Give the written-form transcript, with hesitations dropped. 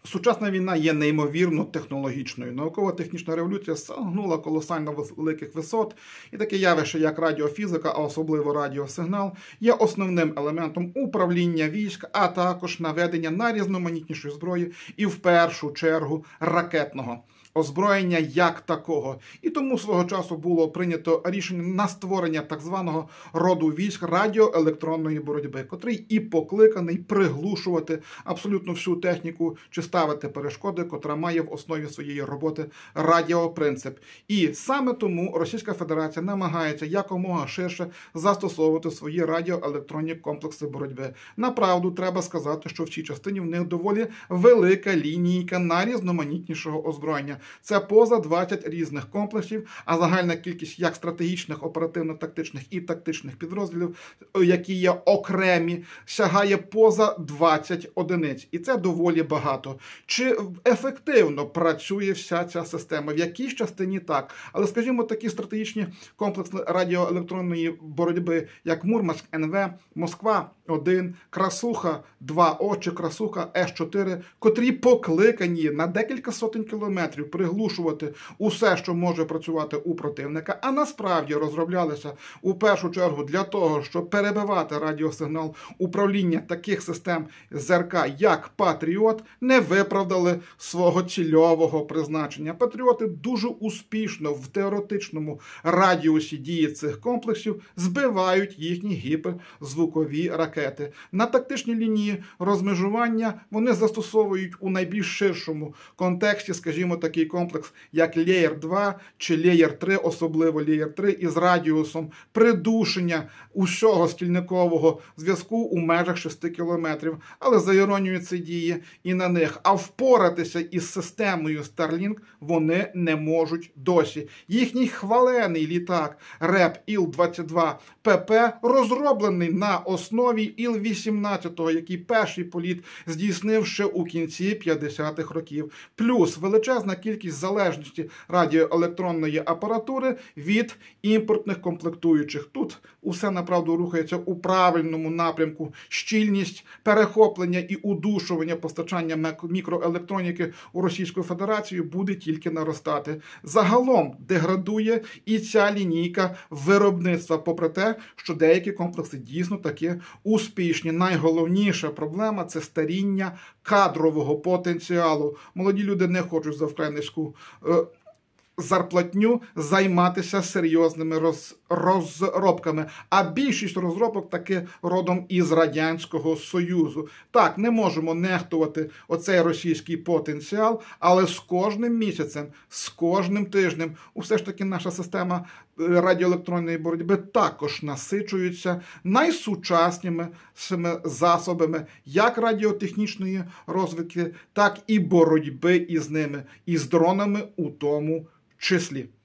Сучасна війна є неймовірно технологічною. Наукова-технічна революція сягнула колосально великих висот, і таке явище, як радіофізика, а особливо радіосигнал, є основним елементом управління військ, а також наведення найрізноманітнішої зброї і, в першу чергу, ракетного озброєння як такого. І тому свого часу було прийнято рішення на створення так званого роду військ радіоелектронної боротьби, котрий і покликаний приглушувати абсолютно всю техніку чи ставити перешкоди, котра має в основі своєї роботи радіопринцип. І саме тому Російська Федерація намагається якомога ширше застосовувати свої радіоелектронні комплекси боротьби. Направду, треба сказати, що в цій частині в них доволі велика лінійка найрізноманітнішого озброєння. Це поза 20 різних комплексів, а загальна кількість як стратегічних, оперативно-тактичних і тактичних підрозділів, які є окремі, сягає поза 20 одиниць. І це доволі багато. Чи ефективно працює вся ця система? В якійсь частині так. Але, скажімо, такі стратегічні комплекси радіоелектронної боротьби, як Мурманськ НВ, Москва-1, Красуха-2О чи Красуха С4, котрі покликані на декілька сотень кілометрів приглушувати усе, що може працювати у противника, а насправді розроблялися у першу чергу для того, щоб перебивати радіосигнал управління таких систем ЗРК, як Патріот, не виправдали свого цільового призначення. Патріоти дуже успішно в теоретичному радіусі дії цих комплексів збивають їхні гіперзвукові ракети. На тактичній лінії розмежування вони застосовують у найбільш ширшому контексті, скажімо, такий комплекс, як Леєр-2 чи Леєр-3, особливо Леєр-3, із радіусом придушення усього стільникового зв'язку у межах 6 кілометрів. Але за іронією це діє і на них. А впоратися із системою Starlink вони не можуть досі. Їхній хвалений літак РЕП Іл-22ПП розроблений на основі Іл-18, який перший політ здійснив ще у кінці 50-х років. Плюс величезна кількість залежності радіоелектронної апаратури від імпортних комплектуючих. Тут усе направду рухається у правильному напрямку. Щільність перехоплення і удушування постачання мікроелектроніки у Російську Федерацію буде тільки наростати. Загалом деградує і ця лінійка виробництва, попри те, що деякі комплекси дійсно таки успішні. Найголовніша проблема – це старіння кадрового потенціалу. Молоді люди не хочуть за вкрай низьку зарплатню займатися серйозними розробками. А більшість розробок таки родом із Радянського Союзу. Так, не можемо нехтувати оцей російський потенціал, але з кожним місяцем, з кожним тижнем, усе ж таки наша система радіоелектронної боротьби також насичується найсучаснішими засобами як радіотехнічної розвідки, так і боротьби із ними, і з дронами у тому числі.